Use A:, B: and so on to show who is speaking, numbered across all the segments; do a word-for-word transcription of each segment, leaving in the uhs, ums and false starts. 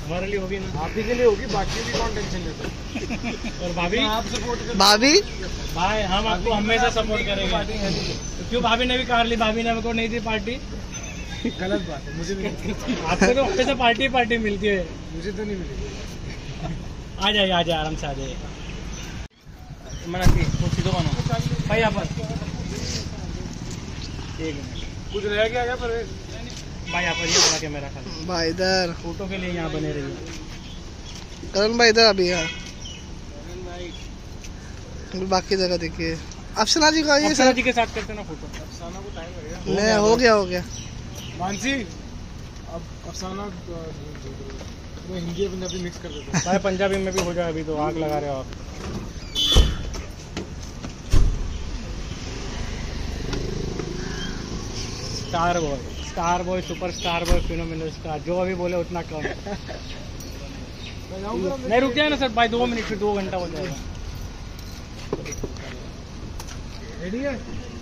A: हमारे लिए होगी ना,
B: आप ही के लिए होगी, बाकी भी कौन टेंशन लेता।
A: और भाभी
B: आप सपोर्ट कर
C: भाभी
A: भाई हम आपको हमेशा सपोर्ट करेंगे। क्यों भाभी ने भी कार ली, भाभी ने हमको नहीं दी पार्टी।
B: गलत बात है, मुझे नहीं मिली।
A: आपको तो हमेशा पार्टी पार्टी मिलती है।
B: मुझे तो नहीं मिली।
A: आ जाइए आ जाइए आराम से आ जाइए। मना की कुर्सी तो बनो भाई यहाँ पर एक मिनट
B: कुछ रह गया क्या पर
A: भाई यहाँ पर ये बड़ा कैमरा खाली
C: भाई इधर,
A: फोटो के लिए यहाँ बने रहिए।
C: करण भाई इधर अभी यार, बाकी जगह देखिए। अफसना जी का ये
A: अफसना
C: सर
A: जी के साथ करते ना फोटो।
B: अफसाना को टाइम लगेगा।
C: नहीं, हो गया हो गया।
B: मानसी अब अफसाना वो हिंदी पंजाबी मिक्स कर देते हैं।
A: भाई पंजाबी में भी हो जाए, अभी तो आग लगा रहे हो आप। Star boy, star boy, super star boy, phenomenal star, जो अभी बोले उतना कम। नहीं रुक जाए ना सर भाई, दो मिनट फिर दो घंटा हो जाएगा।
B: रेडी है?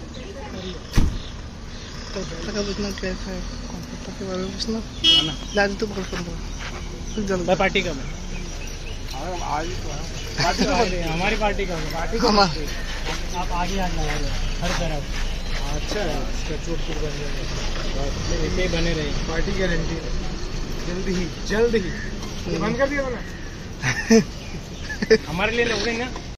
C: इतना कैसा है के बारे में पूछना,
A: ना
C: ला तू पकड़ कर जल्दी।
A: भाई पार्टी कब है?
B: आज ही तो है।
A: पार्टी कब है? हमारी पार्टी कब है? पार्टी कब है? आप आगे आग लगा रहे हो हर तरफ।
B: अच्छा है, इसका चोट चोट बन जाएगा।
A: ऐसे ही बने रहे।
B: पार्टी गारंटी जल्द ही, जल्द ही। बंद कर दिया मैंने।
A: हमारे लिए लोगे ना।